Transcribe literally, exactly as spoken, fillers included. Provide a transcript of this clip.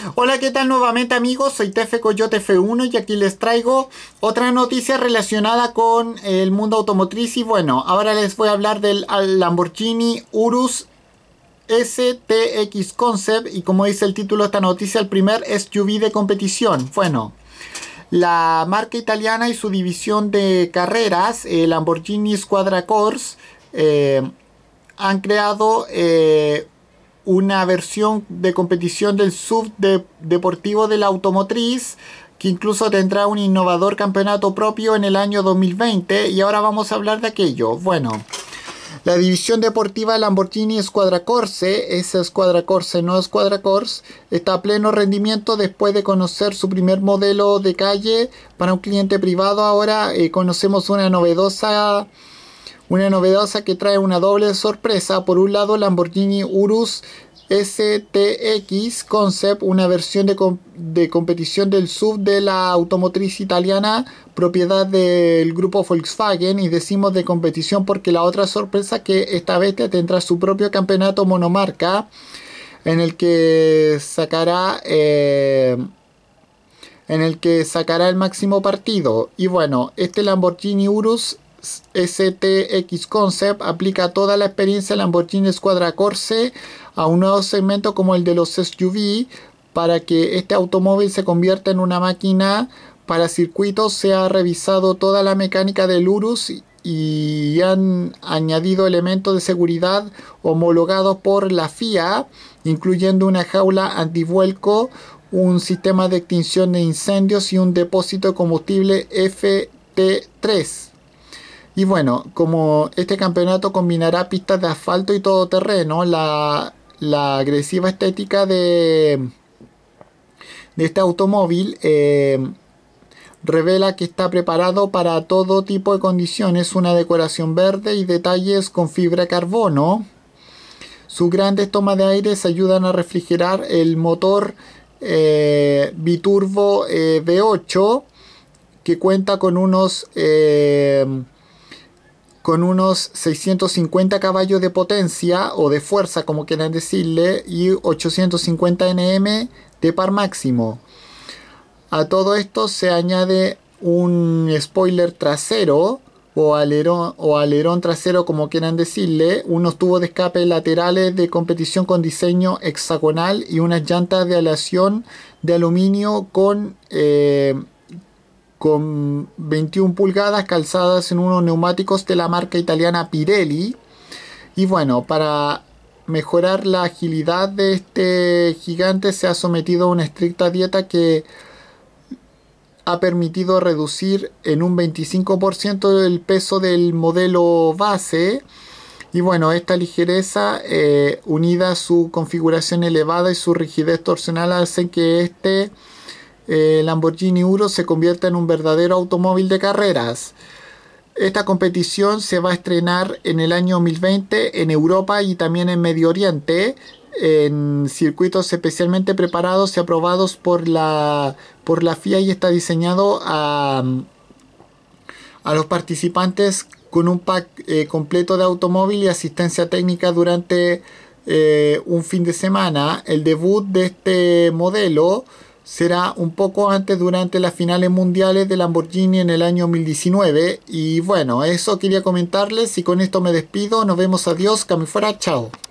Hola, ¿qué tal nuevamente amigos? Soy Tefe Coyote F uno y aquí les traigo otra noticia relacionada con el mundo automotriz. Y bueno, ahora les voy a hablar del Lamborghini Urus S T X Concept. Y como dice el título de esta noticia, el primer S U V de competición. Bueno, la marca italiana y su división de carreras, eh, Lamborghini Squadra Corse, eh, han creado eh, una versión de competición del S U V de, deportivo de la automotriz, que incluso tendrá un innovador campeonato propio en el año dos mil veinte. Y ahora vamos a hablar de aquello. Bueno, la división deportiva Lamborghini Squadra Corse, esa Squadra Corse no Squadra Corse, está a pleno rendimiento después de conocer su primer modelo de calle para un cliente privado. Ahora eh, conocemos una novedosa Una novedosa que trae una doble sorpresa. Por un lado, Lamborghini Urus S T X Concept, una versión de, com de competición del S U V de la automotriz italiana, propiedad del grupo Volkswagen. Y decimos de competición porque la otra sorpresa es que esta bestia tendrá su propio campeonato monomarca, en el que sacará eh, en el que sacará el máximo partido. Y bueno, este Lamborghini Urus S T X Concept aplica toda la experiencia Lamborghini Squadra Corse a un nuevo segmento como el de los S U V, para que este automóvil se convierta en una máquina para circuitos. Se ha revisado toda la mecánica del Urus y han añadido elementos de seguridad homologados por la F I A, incluyendo una jaula antivuelco, un sistema de extinción de incendios y un depósito de combustible F T tres. Y bueno, como este campeonato combinará pistas de asfalto y todoterreno, la, la agresiva estética de, de este automóvil eh, revela que está preparado para todo tipo de condiciones. Una decoración verde y detalles con fibra de carbono. Sus grandes tomas de aire ayudan a refrigerar el motor eh, biturbo eh, V ocho, que cuenta con unos... Eh, con unos seiscientos cincuenta caballos de potencia o de fuerza, como quieran decirle, y ochocientos cincuenta newton de par máximo. A todo esto se añade un spoiler trasero o alerón, o alerón trasero, como quieran decirle, unos tubos de escape laterales de competición con diseño hexagonal y unas llantas de aleación de aluminio con... Eh, con veintiuna pulgadas, calzadas en unos neumáticos de la marca italiana Pirelli. Y bueno, para mejorar la agilidad de este gigante se ha sometido a una estricta dieta que ha permitido reducir en un veinticinco por ciento el peso del modelo base. Y bueno, esta ligereza eh, unida a su configuración elevada y su rigidez torsional hacen que este Eh, Lamborghini Urus se convierte en un verdadero automóvil de carreras. Esta competición se va a estrenar en el año dos mil veinte en Europa y también en Medio Oriente, en circuitos especialmente preparados y aprobados por la, por la F I A, y está diseñado a, a los participantes con un pack eh, completo de automóvil y asistencia técnica durante eh, un fin de semana. El debut de este modelo será un poco antes, durante las finales mundiales de Lamborghini en el año dos mil diecinueve. Y bueno, eso quería comentarles y con esto me despido. Nos vemos, adiós, que me fuera, chao.